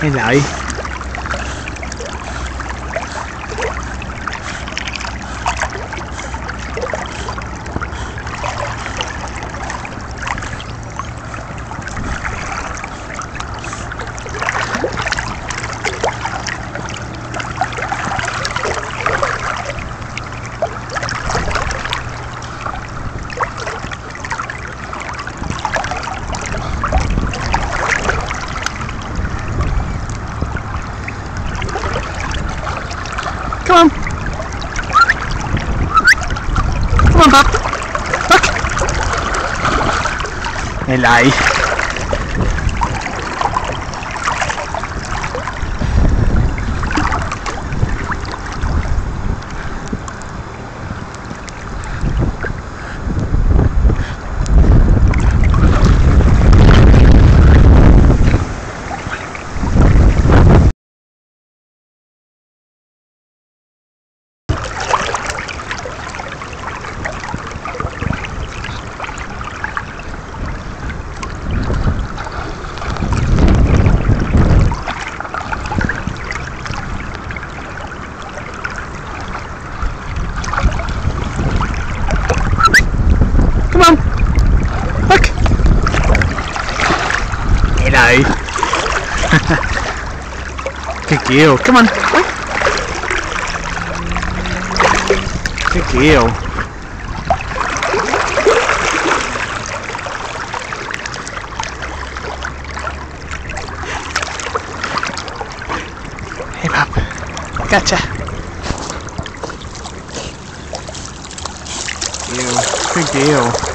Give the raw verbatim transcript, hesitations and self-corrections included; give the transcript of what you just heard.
Hello. Come on. Come on, bub. Look. Hello. Come on. Look. Hello. Good girl. Come on. Good girl. Hey, pup. Gotcha. Good deal. Good deal.